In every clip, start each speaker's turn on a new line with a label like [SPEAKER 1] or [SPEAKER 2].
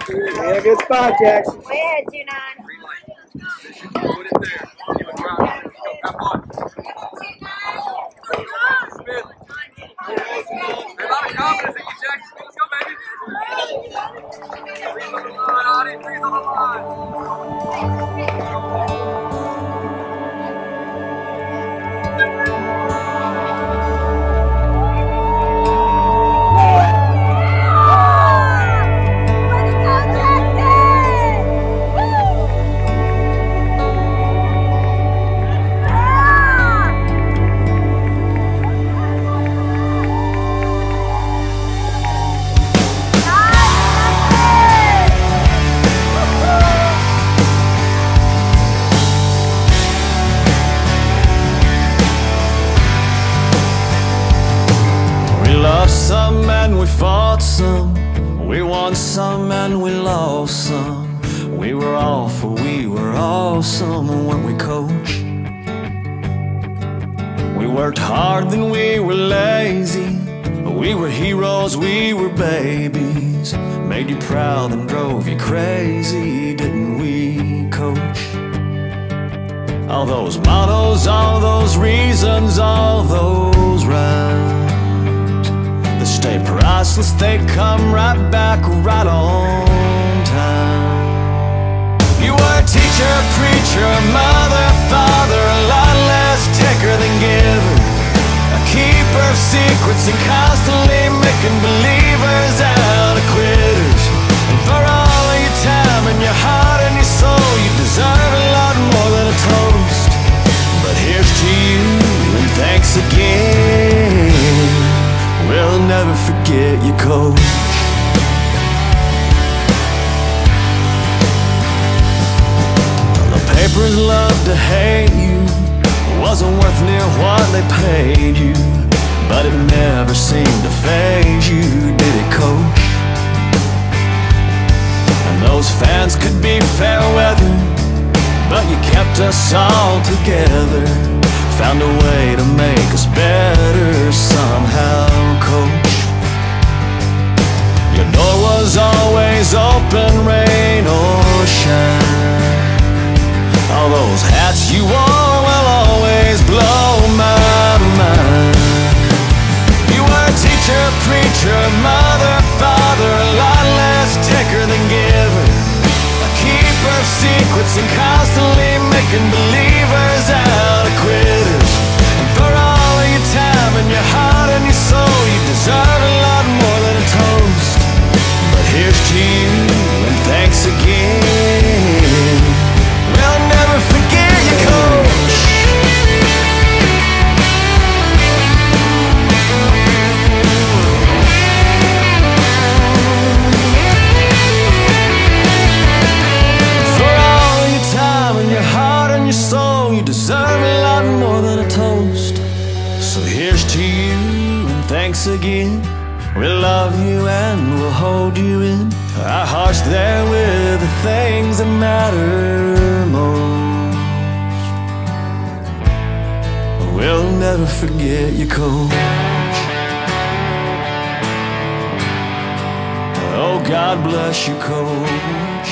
[SPEAKER 1] Yeah, good spot, Jackson.
[SPEAKER 2] Way ahead, 2-9.
[SPEAKER 3] Put it there. You would drop. Let's go. Come on. Smith. A lot of confidence in you, Jackson. Let's go, baby. Three's on the line, Audie. Three's on the line.
[SPEAKER 4] Some and we fought some, we won some and we lost some. We were awful, we were awesome, weren't we, coach? We worked hard, then we were lazy. We were heroes, we were babies. Made you proud and drove you crazy, didn't we, coach? All those mottos, all those reasons, all those rhymes, stay priceless, they come right back right on time. You were a teacher, preacher, mother, father, a lot less taker than giver, a keeper of secrets and constantly making believers out of quitters. And for all of your time and your heart and your soul, you deserve a lot more than a toast. But here's to you and thanks again. We'll never forget you, coach. The papers love to hate you. Wasn't worth near what they paid you, but it never seemed to faze you, did it, coach? And those fans could be fair weather, but you kept us all together. Found a way to make us better somehow, coach. Your door was always open, rain or shine. All those hats you wore will always blow my mind. You were a teacher, preacher, mother, father, a lot less taker than giver, a keeper of secrets and constantly making believers out of quitters. And for all of your time and your heart and your soul, you deserve a lot more than a toast. But here's to you and thanks again. We'll never forget you, coach. For all of your time and your heart and your soul, you deserve a lot more than a toast. So here's to you and thanks again. We love you and we'll hold you in our hearts there with the things that matter most. We'll never forget you, coach. Oh, God bless you, coach.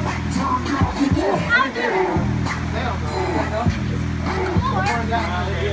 [SPEAKER 5] How do you?